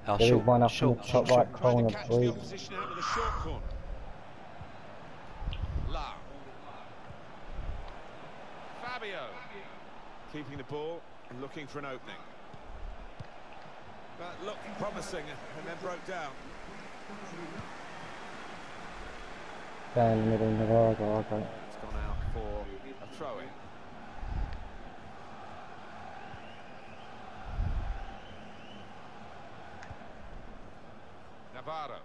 Our There is one up in short the top right corner, Catch the please. opposition out of the short corner. Lau. Fabio. Keeping the ball and looking for an opening. That looked promising and then broke down. Down in the middle, Navarro, okay. It's gone out for a throw-in. Navarro.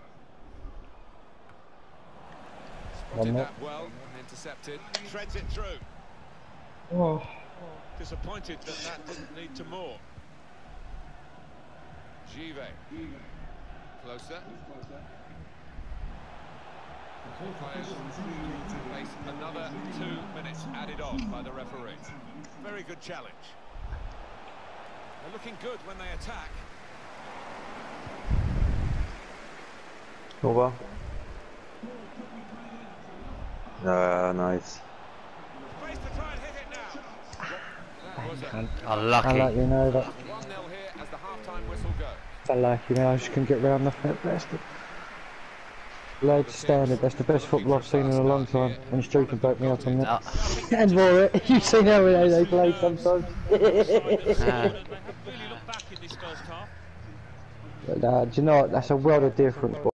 Spotted that well and intercepted. Threads it through. Oh. Disappointed that that didn't lead to more. Give. Closer. Players face another 2 minutes added on by the referee. Very good challenge. They're looking good when they attack. Over. Nice. Space to try and hit it now. That was Unlucky. I like you know that. 1-0 here as the half-time whistle goes. I like you know, I just couldn't get round the fat bastard. Load standard, that's the best football I've seen in a long time. And Stu can back me up on that. And more it, you've seen how they play sometimes. But do you know what, that's a world of difference.